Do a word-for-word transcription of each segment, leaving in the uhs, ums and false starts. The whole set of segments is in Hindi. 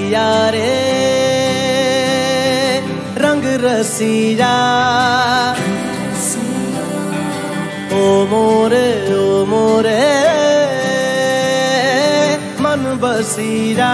पिया रे रंग रसिया ओ मोरे ओ मोरे मन बसिया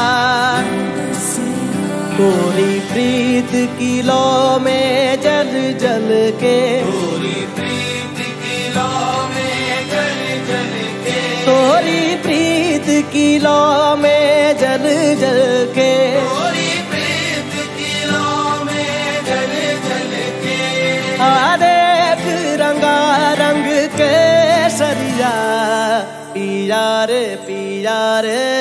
गोरी प्रीत की लौ में जल जल के गोरी प्रीत की लौ में जल जल के गोरी प्रीत की लौ में जल जल के गोरी प्रीत की लौ में जल जल के आ देख रंगा रंग के सरिया पिया रे पिया रे